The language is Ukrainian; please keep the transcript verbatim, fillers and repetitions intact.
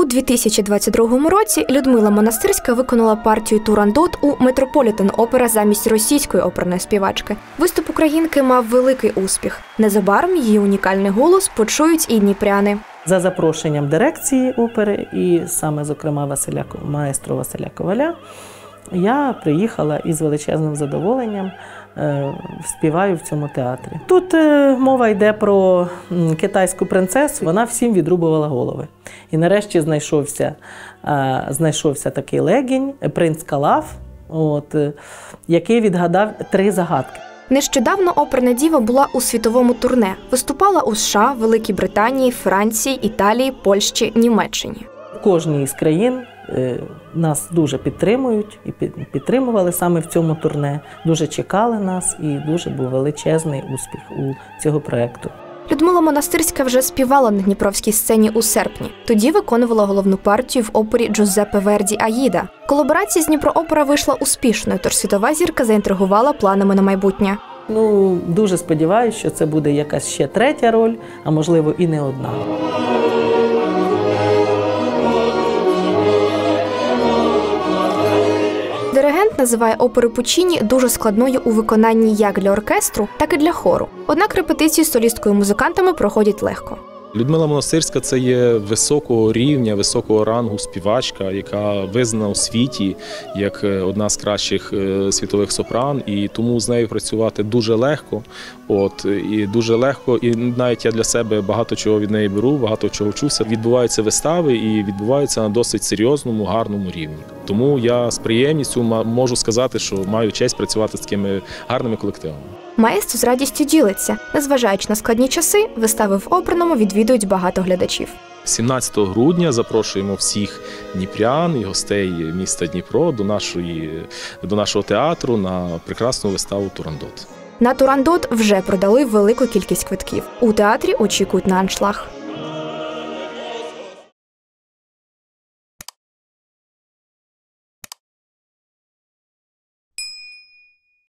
дві тисячі двадцять другому році Людмила Монастирська виконала партію «Турандот» у Метрополітен-опера замість російської оперної співачки. Виступ українки мав великий успіх. Незабаром її унікальний голос почують і дніпряни. За запрошенням дирекції опери і саме, зокрема, Василя, маестро Василя Коваля, я приїхала і з величезним задоволенням е, співаю в цьому театрі. Тут е, мова йде про китайську принцесу, вона всім відрубувала голови. І нарешті знайшовся, е, знайшовся такий легінь, принц Калаф, от, е, який відгадав три загадки. Нещодавно оперна діва була у світовому турне. Виступала у США, Великій Британії, Франції, Італії, Польщі, Німеччині. В кожній із країн нас дуже підтримують і підтримували саме в цьому турне. Дуже чекали нас і дуже був величезний успіх у цього проєкту. Людмила Монастирська вже співала на дніпровській сцені у серпні. Тоді виконувала головну партію в опері Джузеппе Верді «Аїда». Колаборація з Дніпроопера вийшла успішною, тож світова зірка заінтригувала планами на майбутнє. Ну, дуже сподіваюся, що це буде якась ще третя роль, а можливо і не одна. Диригент називає оперу Пуччіні дуже складною у виконанні як для оркестру, так і для хору. Однак репетиції з солісткою і музикантами проходять легко. Людмила Монастирська – це є високого рівня, високого рангу співачка, яка визнана у світі як одна з кращих світових сопран, і тому з нею працювати дуже легко. От, і дуже легко, і навіть я для себе багато чого від неї беру, багато чого вчуся. Відбуваються вистави і відбуваються на досить серйозному, гарному рівні. Тому я з приємністю можу сказати, що маю честь працювати з такими гарними колективами. Маестро з радістю ділиться. Незважаючи на складні часи, вистави в оперному відвідують багато глядачів. сімнадцятого грудня запрошуємо всіх дніпрян і гостей міста Дніпро до, нашої, до нашого театру на прекрасну виставу «Турандот». На «Турандот» вже продали велику кількість квитків. У театрі очікують на аншлаг.